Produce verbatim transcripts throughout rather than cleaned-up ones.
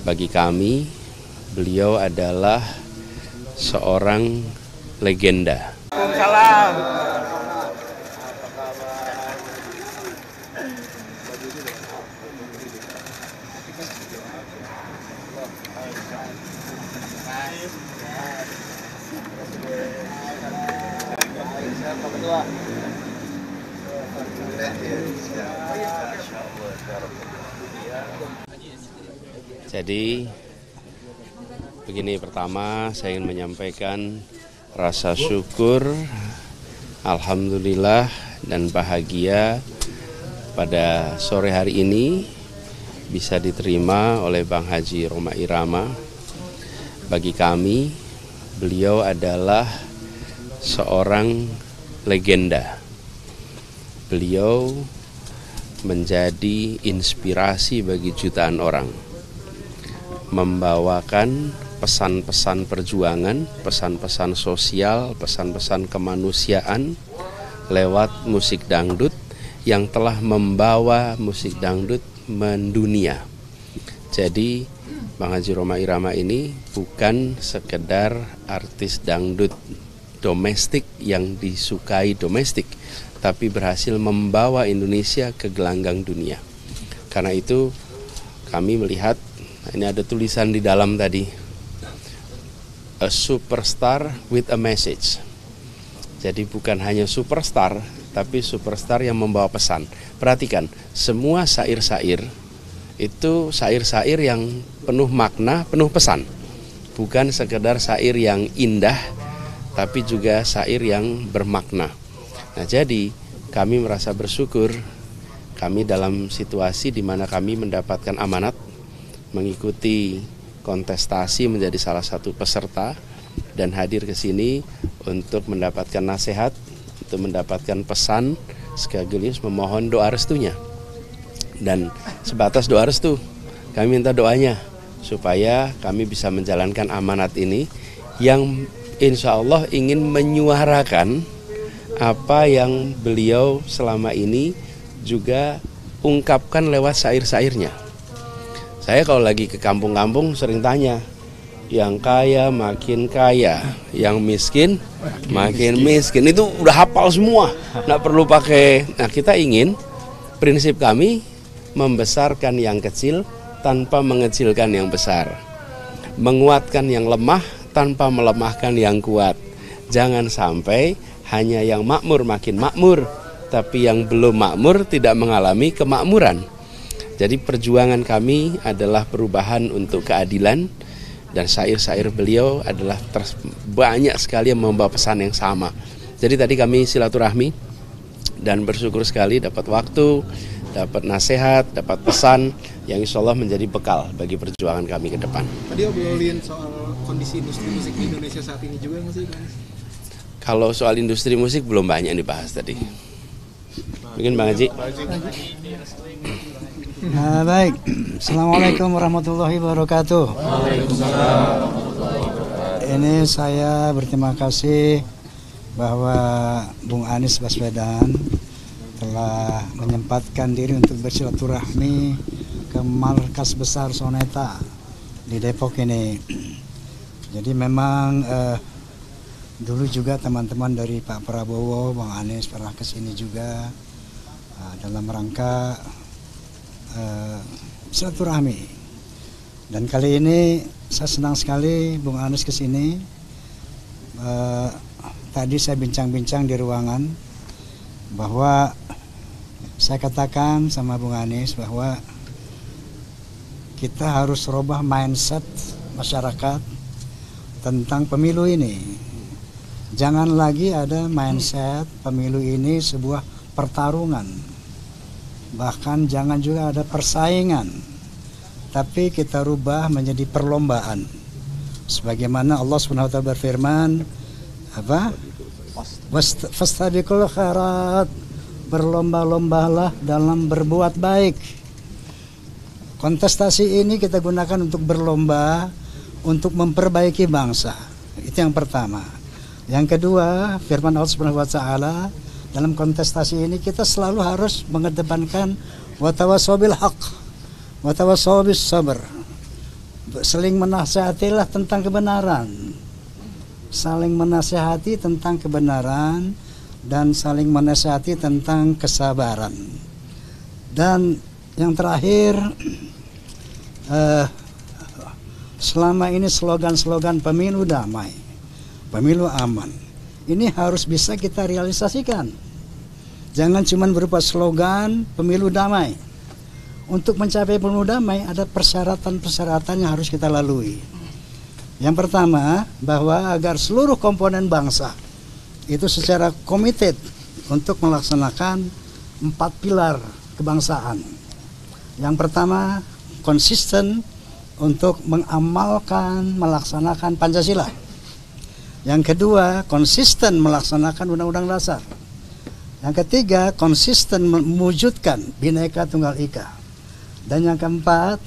Bagi kami, beliau adalah seorang legenda. Salam. Jadi begini, pertama saya ingin menyampaikan rasa syukur, alhamdulillah dan bahagia pada sore hari ini bisa diterima oleh Bang Haji Rhoma Irama. Bagi kami, beliau adalah seorang legenda. Beliau menjadi inspirasi bagi jutaan orang, membawakan pesan-pesan perjuangan, pesan-pesan sosial, pesan-pesan kemanusiaan lewat musik dangdut yang telah membawa musik dangdut mendunia. Jadi Bang Haji Rhoma Irama ini bukan sekedar artis dangdut domestik yang disukai domestik, tapi berhasil membawa Indonesia ke gelanggang dunia. Karena itu kami melihat, ini ada tulisan di dalam tadi, a superstar with a message. Jadi bukan hanya superstar, tapi superstar yang membawa pesan. Perhatikan, semua syair-syair itu syair-syair yang penuh makna, penuh pesan. Bukan sekedar syair yang indah, tapi juga syair yang bermakna. Nah, jadi kami merasa bersyukur, kami dalam situasi di mana kami mendapatkan amanat mengikuti kontestasi menjadi salah satu peserta dan hadir ke sini untuk mendapatkan nasihat, untuk mendapatkan pesan, sekaligus memohon doa restunya. Dan sebatas doa restu, kami minta doanya supaya kami bisa menjalankan amanat ini yang insya Allah ingin menyuarakan apa yang beliau selama ini juga ungkapkan lewat syair-syairnya. Saya kalau lagi ke kampung-kampung sering tanya, yang kaya makin kaya, yang miskin makin miskin. Itu udah hafal semua, nggak perlu pakai. Nah, kita ingin, prinsip kami membesarkan yang kecil tanpa mengecilkan yang besar, menguatkan yang lemah tanpa melemahkan yang kuat. Jangan sampai hanya yang makmur makin makmur, tapi yang belum makmur tidak mengalami kemakmuran. Jadi perjuangan kami adalah perubahan untuk keadilan, dan syair-syair beliau adalah banyak sekali yang membawa pesan yang sama. Jadi tadi kami silaturahmi dan bersyukur sekali dapat waktu, dapat nasihat, dapat pesan yang insya Allah menjadi bekal bagi perjuangan kami ke depan. Tadi obrolin soal kondisi industri musik di Indonesia saat ini juga nggak sih, Mas? Kalau soal industri musik belum banyak yang dibahas tadi. Mungkin Bang Haji. Nah, baik. Assalamualaikum warahmatullahi wabarakatuh. Ini saya berterima kasih bahwa Bung Anies Baswedan telah menyempatkan diri untuk bersilaturahmi ke markas besar Soneta di Depok ini. Jadi memang eh, dulu juga teman-teman dari Pak Prabowo, Bang Anies pernah ke sini juga eh, dalam rangka eh, silaturahmi. Dan kali ini saya senang sekali Bung Anies ke sini. Eh, tadi saya bincang-bincang di ruangan bahwa saya katakan sama Bung Anies bahwa kita harus rubah mindset masyarakat tentang pemilu ini. Jangan lagi ada mindset pemilu ini sebuah pertarungan. Bahkan jangan juga ada persaingan. Tapi kita rubah menjadi perlombaan. Sebagaimana Allah subhanahu wa taala berfirman, apa? Fastabiqul khairat, berlomba-lombalah dalam berbuat baik. Kontestasi ini kita gunakan untuk berlomba untuk memperbaiki bangsa. Itu yang pertama. Yang kedua, firman Allah Subhanahu wa taala, dalam kontestasi ini kita selalu harus mengedepankan wa tawassaw bil haqq wa tawassaw bis sabr. saling menasehatilah tentang kebenaran, saling menasehati tentang kebenaran, dan saling menasehati tentang kesabaran. Dan yang terakhir, eh, selama ini slogan-slogan pemilu damai, pemilu aman, ini harus bisa kita realisasikan. Jangan cuma berupa slogan pemilu damai. Untuk mencapai pemilu damai ada persyaratan-persyaratan yang harus kita lalui. Yang pertama, bahwa agar seluruh komponen bangsa itu secara komited untuk melaksanakan empat pilar kebangsaan. Yang pertama, konsisten untuk mengamalkan, melaksanakan Pancasila. Yang kedua, konsisten melaksanakan Undang-Undang Dasar. Yang ketiga, konsisten mewujudkan Bhinneka Tunggal Ika. Dan yang keempat,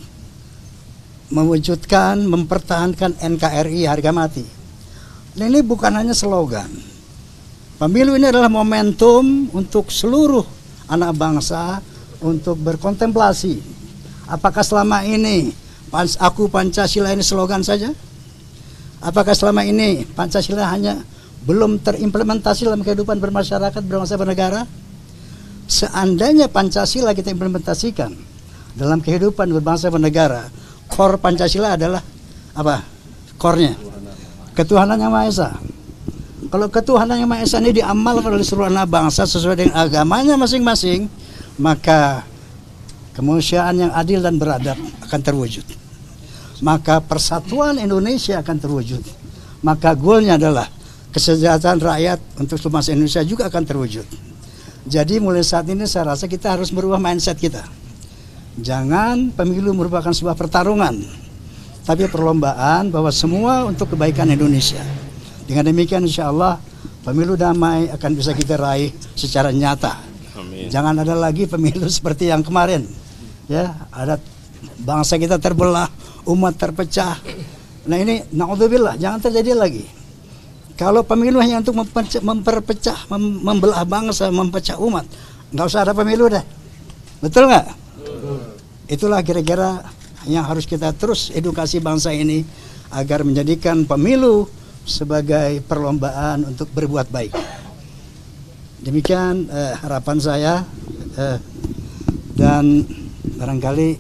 mewujudkan, mempertahankan N K R I harga mati. Nah, ini bukan hanya slogan. Pemilu ini adalah momentum untuk seluruh anak bangsa untuk berkontemplasi. Apakah selama ini aku Pancasila ini slogan saja? Apakah selama ini Pancasila hanya belum terimplementasi dalam kehidupan bermasyarakat, berbangsa, bernegara? Seandainya Pancasila kita implementasikan dalam kehidupan berbangsa, bernegara, core Pancasila adalah apa? Core-nya ketuhanan yang Maha Esa. Kalau ketuhanan yang Maha Esa ini diamalkan oleh seluruh anak bangsa sesuai dengan agamanya masing-masing, maka kemanusiaan yang adil dan beradab akan terwujud. Maka persatuan Indonesia akan terwujud. Maka goalnya adalah kesejahteraan rakyat untuk seluruh bangsa Indonesia juga akan terwujud. Jadi mulai saat ini saya rasa kita harus merubah mindset kita. Jangan pemilu merupakan sebuah pertarungan, tapi perlombaan bahwa semua untuk kebaikan Indonesia. Dengan demikian insya Allah pemilu damai akan bisa kita raih secara nyata. Amin. Jangan ada lagi pemilu seperti yang kemarin. Ya, ada bangsa kita terbelah, umat terpecah. Nah ini naudzubillah, jangan terjadi lagi. Kalau pemilu hanya untuk memperpecah, memperpecah mem membelah bangsa, memecah umat, nggak usah ada pemilu deh. Betul nggak? Itulah kira-kira yang harus kita terus edukasi bangsa ini agar menjadikan pemilu sebagai perlombaan untuk berbuat baik. Demikian eh, harapan saya eh, dan barangkali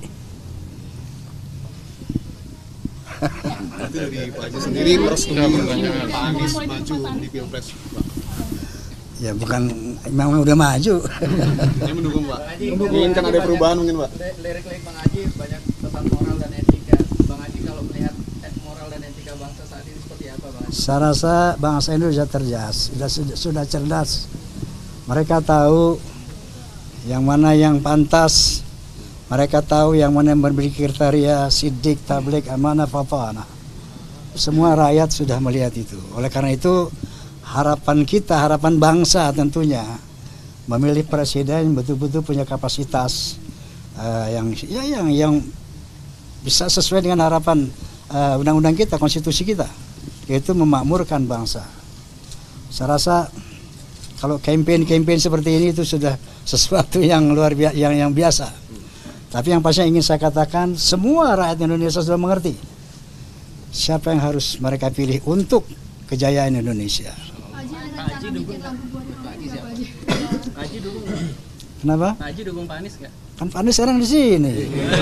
nanti dari Pak Haji sendiri merestu Pak Anies maju di Pilpres, Pak. Ya bukan, memang udah maju. Saya mendukung, Pak. Mungkin kan ada perubahan mungkin, Pak. Lirik-lirik Bang Haji banyak pesan moral dan etika. Bang Haji kalau melihat moral dan etika bangsa saat ini seperti apa, Bang Haji? Saya rasa bangsa Indonesia terjas, sudah sudah cerdas. Mereka tahu yang mana yang pantas. Mereka tahu yang mana yang memiliki kriteria sidik, tablik, amanah, fafana. Semua rakyat sudah melihat itu. Oleh karena itu harapan kita, harapan bangsa tentunya memilih presiden yang betul-betul punya kapasitas uh, yang ya yang yang bisa sesuai dengan harapan uh, undang-undang kita, konstitusi kita, yaitu memakmurkan bangsa. Saya rasa kalau campaign-campaign seperti ini itu sudah sesuatu yang luar biasa, yang yang biasa. Tapi yang pasti ingin saya katakan, semua rakyat Indonesia sudah mengerti siapa yang harus mereka pilih untuk kejayaan Indonesia. Pak Haji dukung Pak Haji siapa? Pak Haji dukung nggak? Kenapa? Pak Haji dukung Pak Anies nggak? Kan Pak Anies sekarang di sini.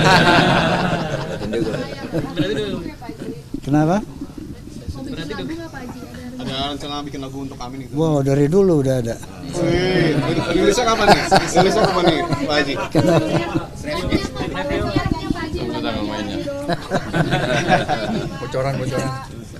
Berarti dukung. Kenapa? Berarti dukung. Ada rencana bikin lagu untuk Amin gitu. Wow, dari dulu udah ada. Wih, rilisnya kapan nih? Rilisnya kapan nih, Pak Haji? Bocoran-bocoran.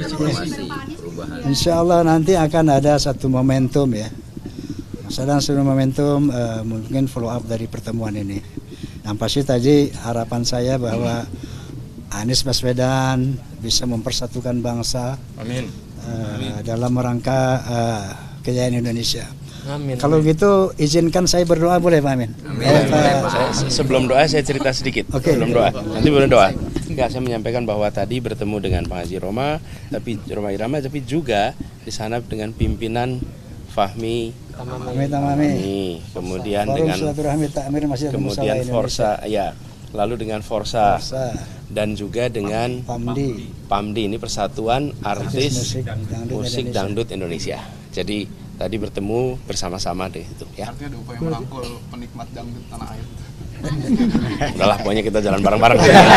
Insya Allah nanti akan ada satu momentum ya. Sedang satu momentum uh, mungkin follow up dari pertemuan ini. Yang pasti tadi harapan saya bahwa Anies Baswedan bisa mempersatukan bangsa. Amin. Uh, dalam rangka uh, kejayaan Indonesia. Amin. Kalau gitu izinkan saya berdoa boleh Pak Amin? Amin. Eh, Pak. Saya, sebelum doa saya cerita sedikit. Okay. Sebelum doa. Nanti boleh doa. Enggak, saya menyampaikan bahwa tadi bertemu dengan Pak Haji Roma, tapi Roma Irama, tapi juga di sana dengan pimpinan Fahmi Tamami, Tamami. Kemudian Forum dengan Silaturahmi Takmir Masjid kemudian Forsa, ya, lalu dengan Forsa, Forsa. dan juga dengan Pamdi. Pamdi, ini Persatuan Artis Musik Dangdut Musik Indonesia. Dangdut Indonesia. Jadi tadi bertemu bersama-sama deh itu ya. Artinya ada upaya merangkul penikmat dangdut tanah air. Udahlah, pokoknya kita jalan bareng-bareng.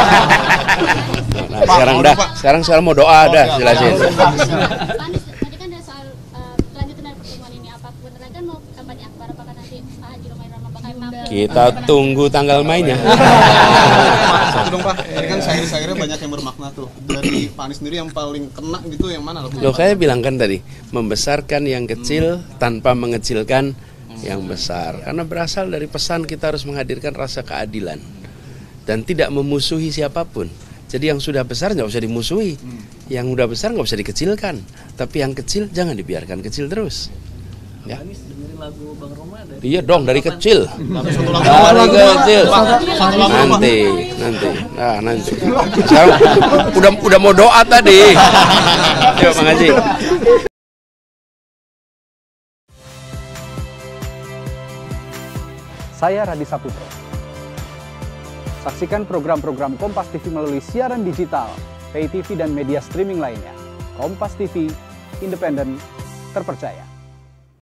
Nah, sekarang dah, sekarang sekarang mau doa dah, jelasin. Panis, tadi kan ada soal uh, lanjutan dari pertemuan ini, apa benar kan mau kampanye akbar, apakah nanti Pak Haji Romai Rama bakal tampil? Kita tunggu tanggal mainnya. Satu dong Pak, ini kan syair-syairnya banyak yang bermakna tuh. Dari Pak Anies sendiri yang paling kena gitu yang mana? Loh, saya bilang kan tadi, membesarkan yang kecil tanpa mengecilkan yang besar. Karena berasal dari pesan kita harus menghadirkan rasa keadilan dan tidak memusuhi siapapun. Jadi yang sudah besar nggak usah dimusuhi, yang udah besar nggak usah dikecilkan. Tapi yang kecil jangan dibiarkan kecil terus. Ya. Anies dengerin lagu Bang Roma dari Iya dong, dari kecil. Satu lagu Dari kecil. Satu lagu Nanti, nanti, nah nanti. Sekarang udah udah mau doa tadi. Yuk, Bang Haji. Saya Radi Saputro. Saksikan program-program Kompas T V melalui siaran digital, pay T V dan media streaming lainnya. Kompas T V, independen, terpercaya.